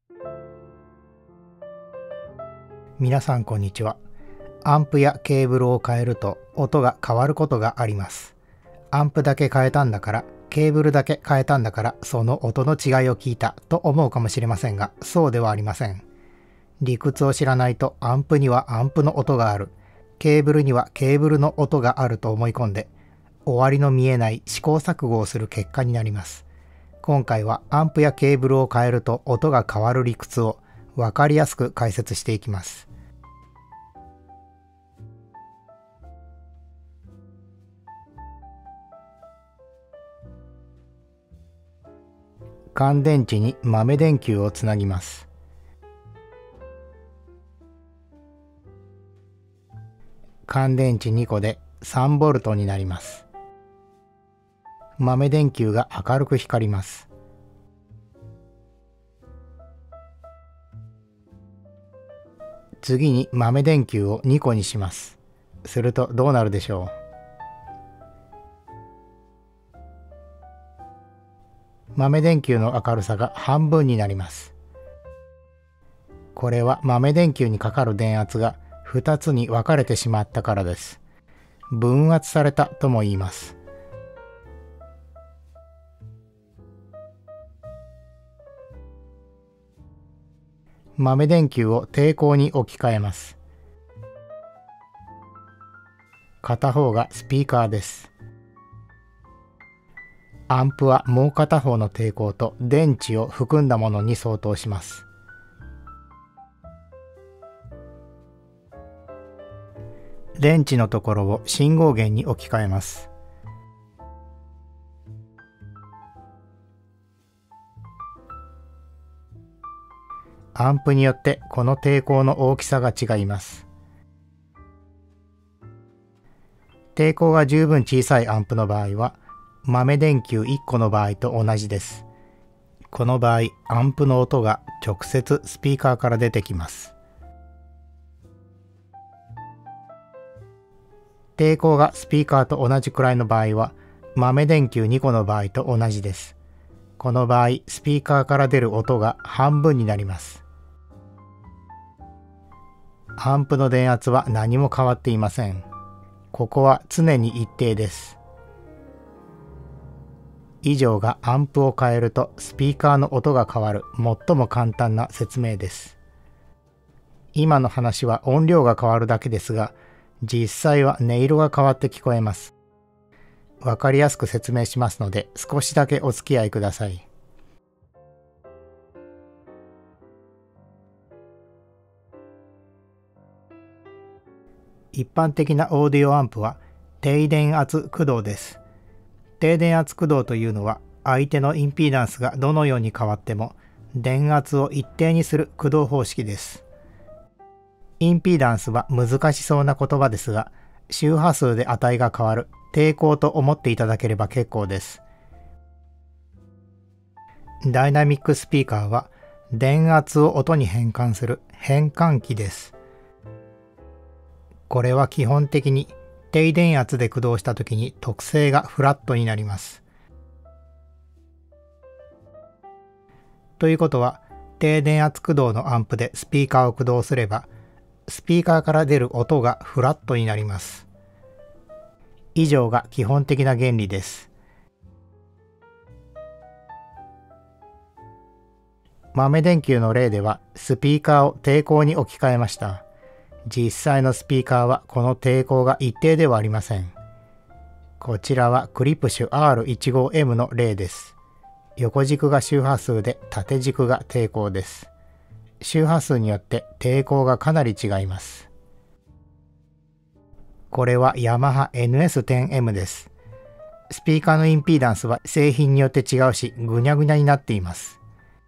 皆さんこんにちは。アンプやケーブルを変えると音が変わることがあります。アンプだけ変えたんだから、ケーブルだけ変えたんだから、その音の違いを聞いたと思うかもしれませんが、そうではありません。理屈を知らないとアンプにはアンプの音がある、ケーブルにはケーブルの音があると思い込んで、終わりの見えない試行錯誤をする結果になります。今回はアンプやケーブルを変えると音が変わる理屈を分かりやすく解説していきます。乾電池に豆電球をつなぎます。乾電池2個で 3V になります。豆電球が明るく光ります。次に豆電球を2個にします。するとどうなるでしょう。豆電球の明るさが半分になります。これは豆電球にかかる電圧が2つに分かれてしまったからです。分圧されたとも言います。豆電球を抵抗に置き換えます。片方がスピーカーです。アンプはもう片方の抵抗と電池を含んだものに相当します。電池のところを信号源に置き換えます。アンプによってこの抵抗の大きさが違います。抵抗が十分小さいアンプの場合は、豆電球1個の場合と同じです。この場合、アンプの音が直接スピーカーから出てきます。抵抗がスピーカーと同じくらいの場合は、豆電球2個の場合と同じです。この場合、スピーカーから出る音が半分になります。アンプの電圧は何も変わっていません。ここは常に一定です。以上がアンプを変えるとスピーカーの音が変わる最も簡単な説明です。今の話は音量が変わるだけですが、実際は音色が変わって聞こえます。わかりやすく説明しますので、少しだけお付き合いください。一般的なオーディオアンプは低電圧駆動です。低電圧駆動というのは、相手のインピーダンスがどのように変わっても電圧を一定にする駆動方式です。インピーダンスは難しそうな言葉ですが、周波数で値が変わる抵抗と思っていただければ結構です。ダイナミックスピーカーは電圧を音に変換する変換器です。これは基本的に低電圧で駆動したときに特性がフラットになります。ということは、低電圧駆動のアンプでスピーカーを駆動すれば、スピーカーから出る音がフラットになります。以上が基本的な原理です。豆電球の例では、スピーカーを抵抗に置き換えました。実際のスピーカーはこの抵抗が一定ではありません。こちらはクリプシュ R15M の例です。横軸が周波数で縦軸が抵抗です。周波数によって抵抗がかなり違います。これはヤマハ NS10M です。スピーカーのインピーダンスは製品によって違うし、ぐにゃぐにゃになっています。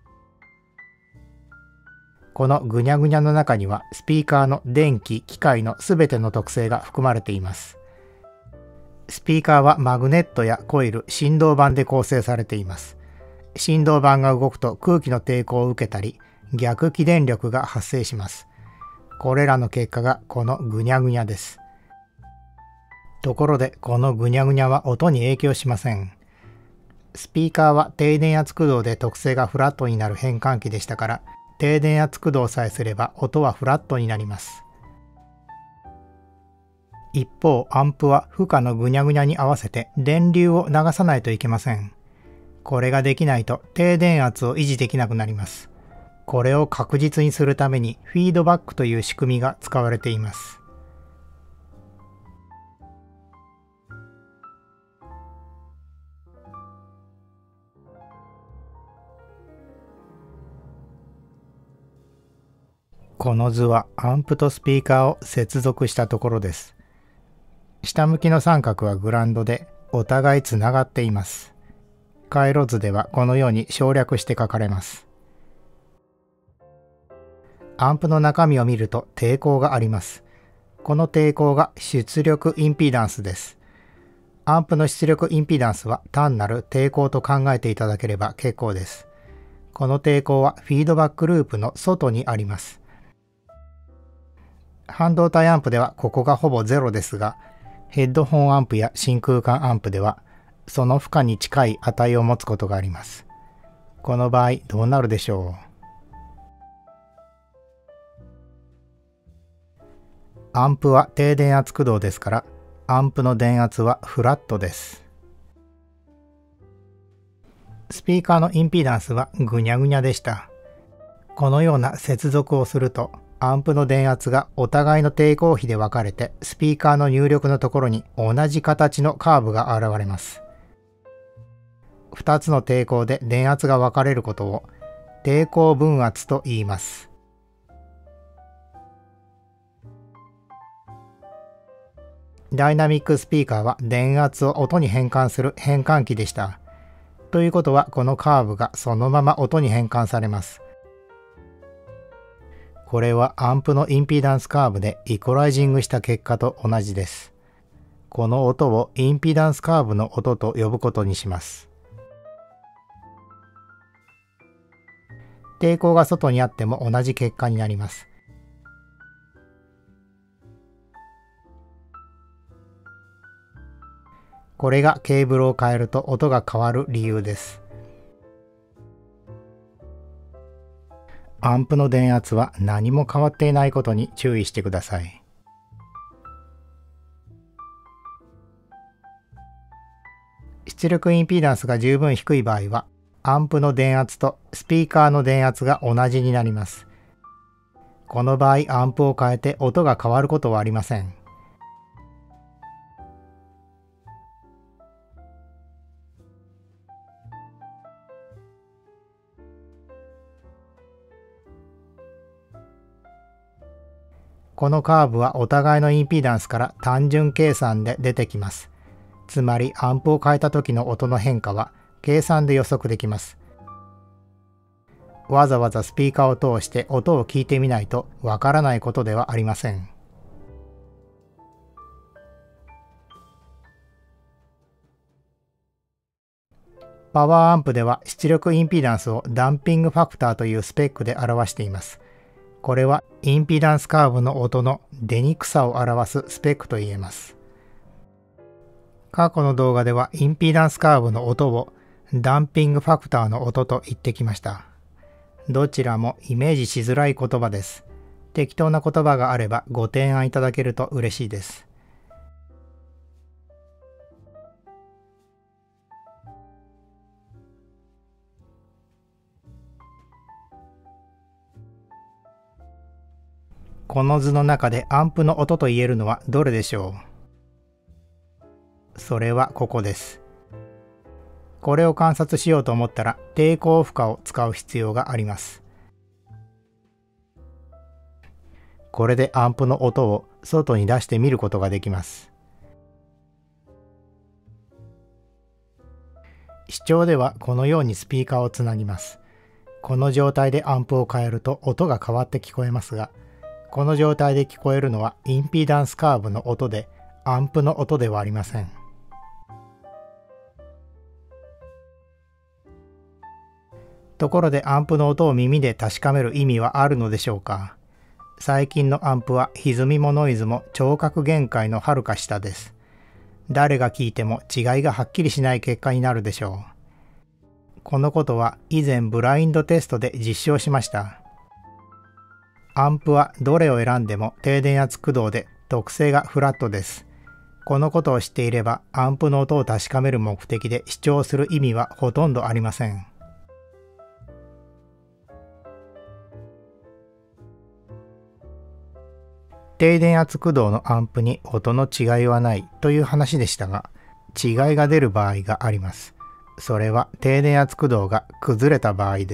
このぐにゃぐにゃの中にはスピーカーの電気・機械のすべての特性が含まれています。スピーカーはマグネットやコイル、振動板で構成されています。振動板が動くと空気の抵抗を受けたり、逆起電力が発生します。これらの結果がこのぐにゃぐにゃです。ところでこのぐにゃぐにゃは音に影響しません。スピーカーは低電圧駆動で特性がフラットになる変換器でしたから、 低電圧駆動さえすれば音はフラットになります。一方、アンプは負荷のぐにゃぐにゃに合わせて電流を流さないといけません。これができないと低電圧を維持できなくなります。これを確実にするためにフィードバックという仕組みが使われています。この図はアンプとスピーカーを接続したところです。下向きの三角はグラウンドでお互いつながっています。回路図ではこのように省略して書かれます。アンプの中身を見ると抵抗があります。この抵抗が出力インピダンスです。アンプの出力インピダンスは単なる抵抗と考えていただければ結構です。この抵抗はフィードバックループの外にあります。半導体アンプではここがほぼゼロですが、ヘッドホンアンプや真空管アンプではその負荷に近い値を持つことがあります。この場合どうなるでしょう。アンプは低電圧駆動ですから、アンプの電圧はフラットです。スピーカーのインピダンスはぐにゃぐにゃでした。このような接続をすると、アンプの電圧がお互いの抵抗比で分かれて、スピーカーの入力のところに同じ形のカーブが現れます。2つの抵抗で電圧が分かれることを抵抗分圧と言います。ダイナミックスピーカーは電圧を音に変換する変換器でした。ということはこのカーブがそのまま音に変換されます。これはアンプのインピダンスカーブでイコライジングした結果と同じです。この音をインピダンスカーブの音と呼ぶことにします。抵抗が外にあっても同じ結果になります。これがケーブルを変えると音が変わる理由です。アンプの電圧は何も変わっていないことに注意してください。出力インピダンスが十分低い場合は、アンプの電圧とスピーカーの電圧が同じになります。この場合、アンプを変えて音が変わることはありません。このカーブはお互いのインピダンスから単純計算で出てきます。つまりアンプを変えた時の音の変化は計算で予測できます。わざわざスピーカーを通して音を聞いてみないとわからないことではありません。パワーアンプでは出力インピダンスをダンピングファクターというスペックで表しています。これはインピダンスカーブの音の出にくさを表すスペックと言えます。過去の動画ではインピダンスカーブの音をダンピングファクターの音と言ってきました。どちらもイメージしづらい言葉です。適当な言葉があればご提案いただけると嬉しいです。この図の中でアンプの音と言えるのはどれでしょう。それはここです。これを観察しようと思ったら抵抗負荷を使う必要があります。これでアンプの音を外に出してみることができます。視聴ではこのようにスピーカーをつなぎます。この状態でアンプを変えると音が変わって聞こえますが、この状態で聞こえるのはインピダンスカーブの音で、アンプの音ではありません。ところでアンプの音を耳で確かめる意味はあるのでしょうか。最近のアンプは歪みもノイズも聴覚限界のはるか下です。誰が聞いても違いがはっきりしない結果になるでしょう。このことは以前ブラインドテストで実証しました。 アンプはどれを選んでも低電圧駆動で特性がフラットです。このことを知っていればアンプの音を確かめる目的で視聴する意味はほとんどありません。低電圧駆動のアンプに音の違いはないという話でしたが、違いが出る場合があります。それは低電圧駆動が崩れた場合です。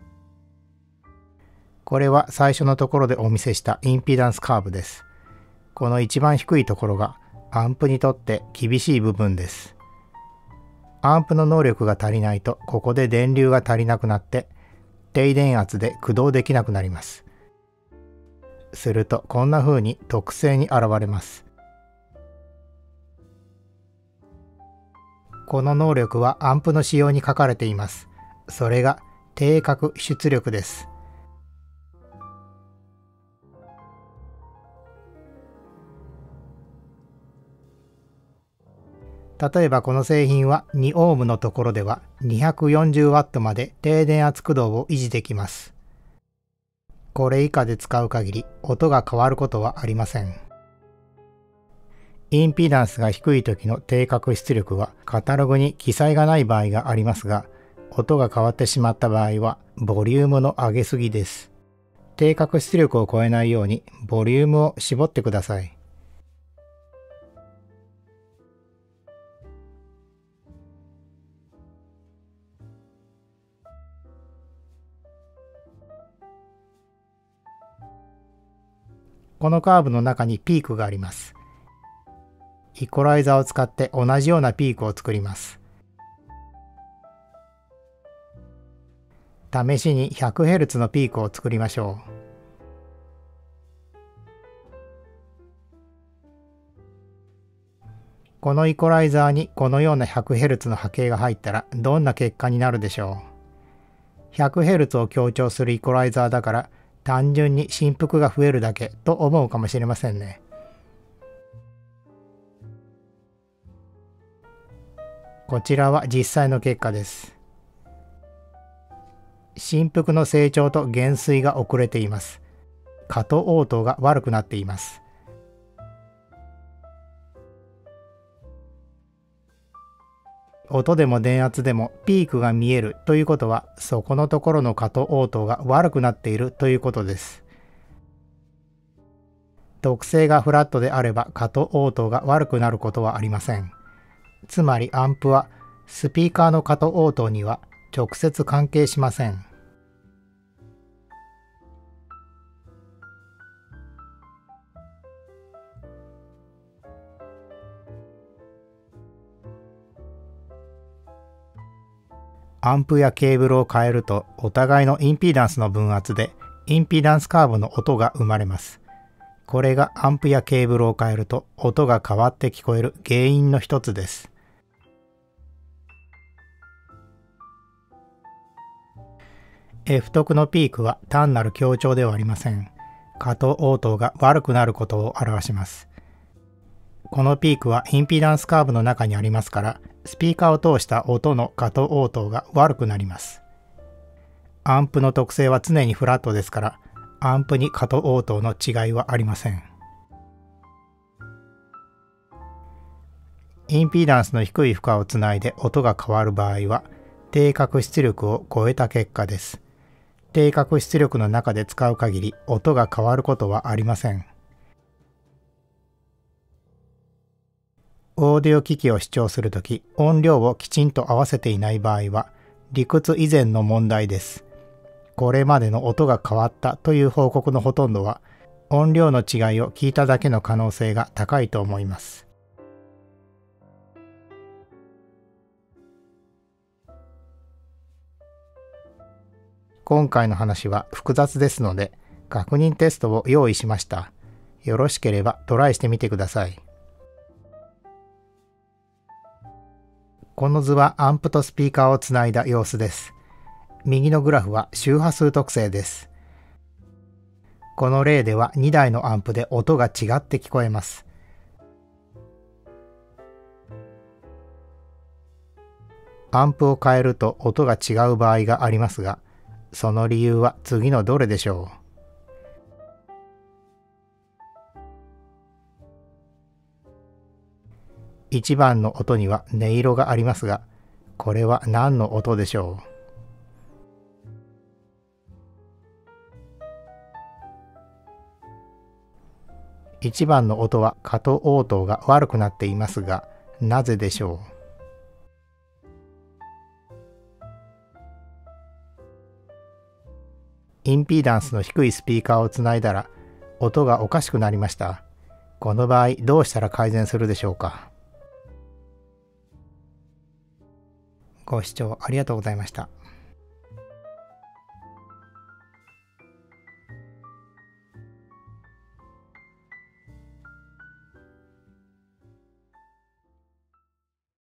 これは最初のところでお見せしたインピダンスカーブです。この一番低いところがアンプにとって厳しい部分です。アンプの能力が足りないとここで電流が足りなくなって低電圧で駆動できなくなります。するとこんな風に特性に現れます。この能力はアンプの仕様に書かれています。それが定格出力です。例えばこの製品は2オームのところでは 240W まで低電圧駆動を維持できます。これ以下で使う限り音が変わることはありません。インピダンスが低い時の定格出力はカタログに記載がない場合がありますが、音が変わってしまった場合はボリュームの上げすぎです。定格出力を超えないようにボリュームを絞ってください。このカーブの中にピークがあります。イコライザーを使って同じようなピークを作ります。試しに 100Hz のピークを作りましょう。このイコライザーにこのような 100Hz の波形が入ったらどんな結果になるでしょう。100Hz を強調するイコライザーだから単純に振幅が増えるだけと思うかもしれませんね。こちらは実際の結果です。振幅の成長と減衰が遅れています。過渡応答が悪くなっています。音でも電圧でもピークが見えるということは、そこのところの過渡応答が悪くなっているということです。特性がフラットであれば過渡応答が悪くなることはありません。つまりアンプはスピーカーの過渡応答には直接関係しません。アンプやケーブルを変えるとお互いのインピダンスの分圧でインピダンスカーブの音が生まれます。これがアンプやケーブルを変えると音が変わって聞こえる原因の一つです。F 徳のピークは単なる強調ではありません。過渡応答が悪くなることを表します。このピークはインピダンスカーブの中にありますから、スピーカーを通した音の過渡応答が悪くなります。アンプの特性は常にフラットですから、アンプに過渡応答の違いはありません。インピダンスの低い負荷をつないで音が変わる場合は、定格出力を超えた結果です。定格出力の中で使う限り音が変わることはありません。オーディオ機器を視聴するとき、音量をきちんと合わせていない場合は、理屈以前の問題です。これまでの音が変わったという報告のほとんどは、音量の違いを聞いただけの可能性が高いと思います。今回の話は複雑ですので、確認テストを用意しました。よろしければトライしてみてください。この図はアンプとスピーカーをつないだ様子です。右のグラフは周波数特性です。この例では2台のアンプで音が違って聞こえます。アンプを変えると音が違う場合がありますが、その理由は次のどれでしょう。 1番の音には音色がありますが、これは何の音でしょう。1番の音は過渡応答が悪くなっていますが、なぜでしょう。インピーダンスの低いスピーカーをつないだら音がおかしくなりました。この場合どうしたら改善するでしょうか。ご視聴ありがとうございました。